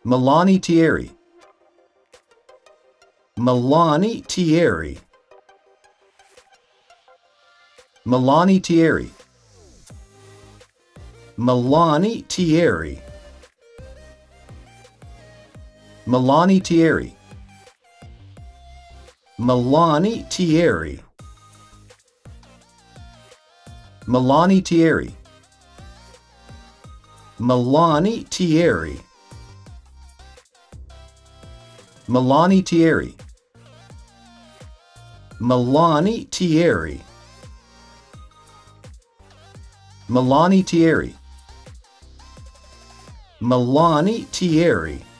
Mélanie Thierry. Mélanie Thierry. Mélanie Thierry. Mélanie Thierry. Mélanie Thierry. Mélanie Thierry. Mélanie Thierry. Mélanie Thierry. Mélanie Thierry. Mélanie Thierry. Mélanie Thierry. Mélanie Thierry.